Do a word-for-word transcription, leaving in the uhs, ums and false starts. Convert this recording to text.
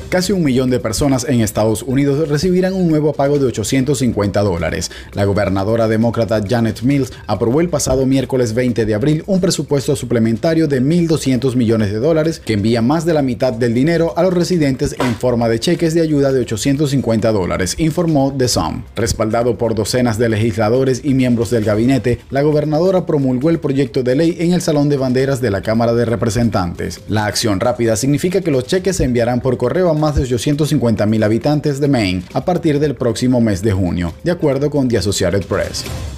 Casi un millón de personas en Estados Unidos recibirán un nuevo pago de ochocientos cincuenta dólares. La gobernadora demócrata Janet Mills aprobó el pasado miércoles veinte de abril un presupuesto suplementario de mil doscientos millones de dólares que envía más de la mitad del dinero a los residentes en forma de cheques de ayuda de ochocientos cincuenta dólares, informó The Sun. Respaldado por docenas de legisladores y miembros del gabinete, la gobernadora promulgó el proyecto de ley en el Salón de Banderas de la Cámara de Representantes. La acción rápida significa que los cheques se enviarán por correo a más de ochocientos cincuenta mil habitantes de Maine a partir del próximo mes de junio, de acuerdo con The Associated Press.